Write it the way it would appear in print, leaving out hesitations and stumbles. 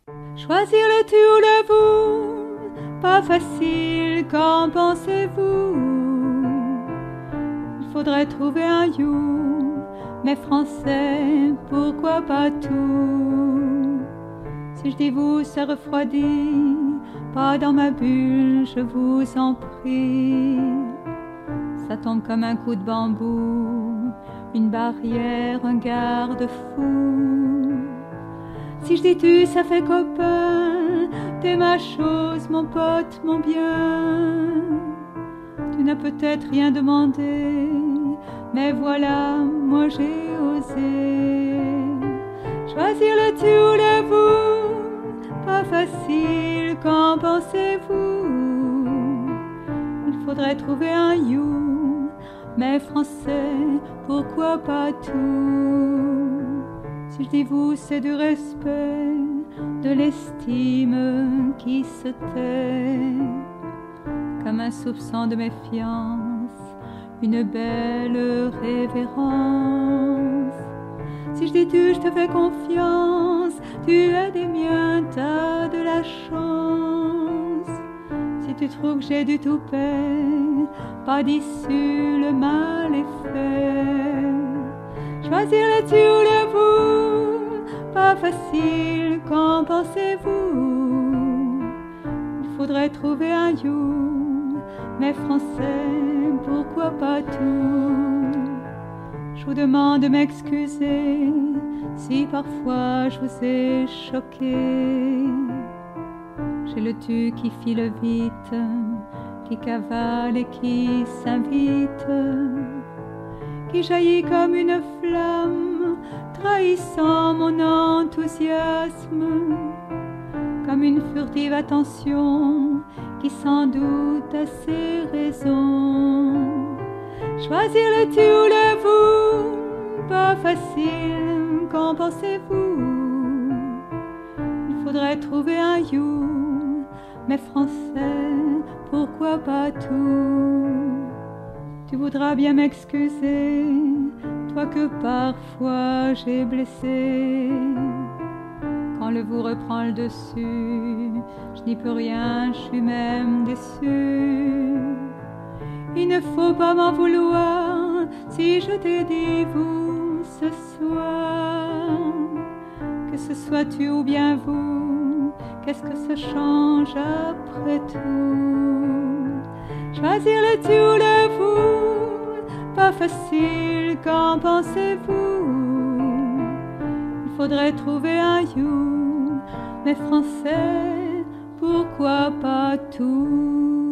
Choisir le tu ou le vous, pas facile, qu'en pensez-vous? Il faudrait trouver un you, mais français, pourquoi pas tout? Si je dis vous, ça refroidit, pas dans ma bulle, je vous en prie. Ça tombe comme un coup de bambou, une barrière, un garde-fou. Si je dis tu, ça fait copain, t'es ma chose, mon pote, mon bien. Tu n'as peut-être rien demandé, mais voilà, moi j'ai osé. Choisir le tu ou le vous, pas facile, qu'en pensez-vous? Il faudrait trouver un you, mais français, pourquoi pas tout? Si je dis vous, c'est du respect, de l'estime qui se tait, comme un soupçon de méfiance, une belle révérence. Si je dis tu, je te fais confiance, tu es des miens, t'as de la chance. Si tu trouves que j'ai du toupet, pas d'issue, le mal est fait. Choisir le tu ou le vous, pas facile, qu'en pensez-vous? Il faudrait trouver un you, mais français, pourquoi pas tout? Je vous demande de m'excuser si parfois je vous ai choqué. J'ai le tu qui file vite, qui cavale et qui s'invite, qui jaillit comme une flamme, trahissant mon enthousiasme, comme une furtive attention qui sans doute a ses raisons. Choisir le tu ou le vous, pas facile, qu'en pensez-vous? Il faudrait trouver un you, mais français, pourquoi pas tout? Tu voudras bien m'excuser, toi que parfois j'ai blessé. Quand le vous reprend le dessus, je n'y peux rien, je suis même déçue. Il ne faut pas m'en vouloir si je t'ai dit vous ce soir. Que ce soit tu ou bien vous, qu'est-ce que ça change après tout? Choisir le tu ou le vous, pas facile, qu'en pensez-vous? Il faudrait trouver un you, mais français, pourquoi pas tout?